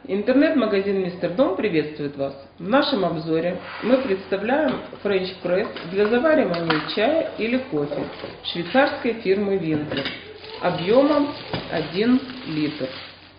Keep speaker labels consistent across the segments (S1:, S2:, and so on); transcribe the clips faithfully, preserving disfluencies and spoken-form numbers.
S1: Интернет-магазин Мистер Дом приветствует вас. В нашем обзоре мы представляем French Press для заваривания чая или кофе швейцарской фирмы Winkler объемом один литр.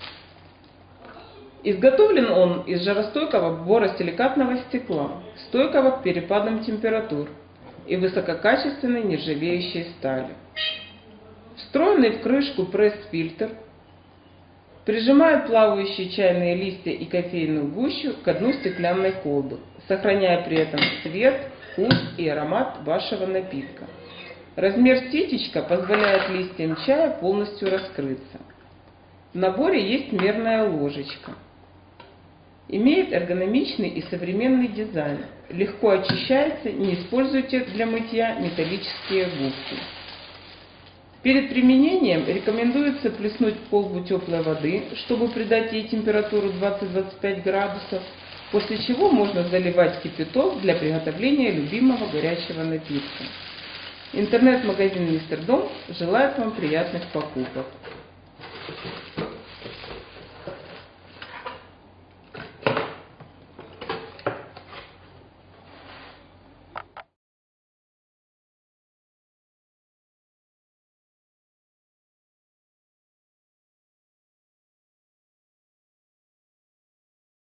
S1: Изготовлен он из жаростойкого боросиликатного стекла, стойкого к перепадам температур и высококачественной нержавеющей стали. Встроенный в крышку пресс-фильтр прижимает плавающие чайные листья и кофейную гущу к дну стеклянной колбы, сохраняя при этом цвет, вкус и аромат вашего напитка. Размер ситечка позволяет листьям чая полностью раскрыться. В наборе есть мерная ложечка. Имеет эргономичный и современный дизайн. Легко очищается, не используйте для мытья металлические губки. Перед применением рекомендуется плеснуть в колбу теплой воды, чтобы придать ей температуру двадцать-двадцать пять градусов, после чего можно заливать кипяток для приготовления любимого горячего напитка. Интернет-магазин Мистер Дом желает вам приятных покупок.